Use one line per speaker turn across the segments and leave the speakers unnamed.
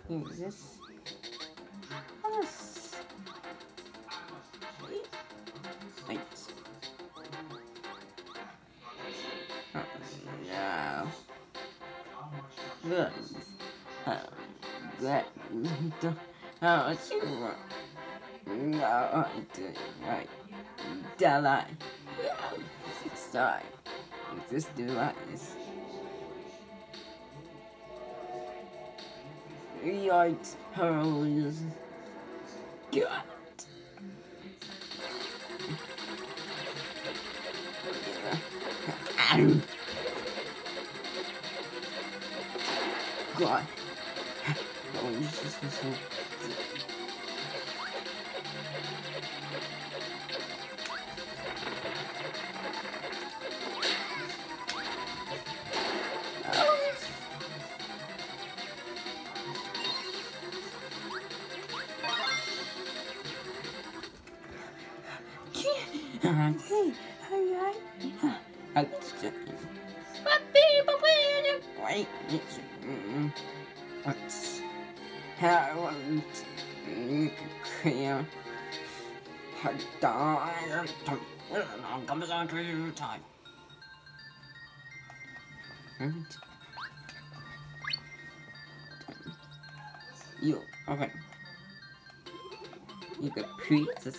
use this. Yes. Wait. Yeah. Good. Good. It's right. Daylight. Yeah. Sorry. Just do like this. Yikes. Hurls. Good. God. Oh, this is so. Wait, how clear comes on to you time. You okay? You got pizzas.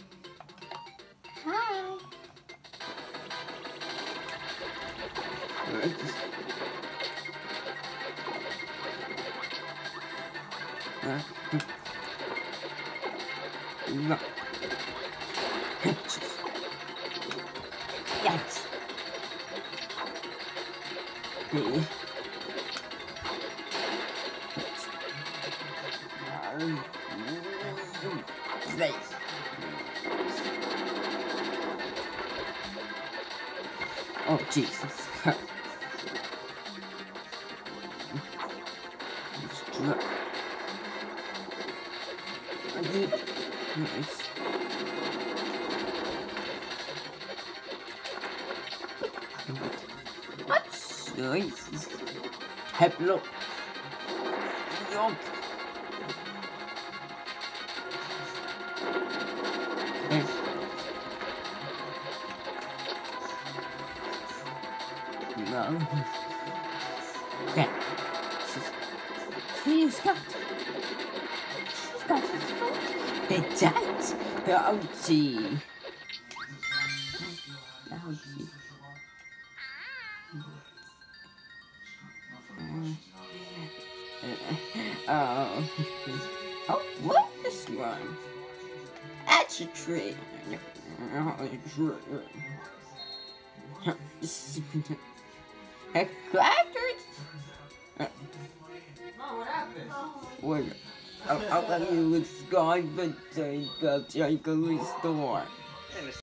Hi.
No. Yes. Place. Oh Jesus. Nice. What? Nice. Look. Look. No. Okay.
He's got
It does. Ouchie. Ouchie. Oh. Oh, what is this one? That's a tree. A crackers?
What happened?
Wait. I'll let you with Sky, but take a store.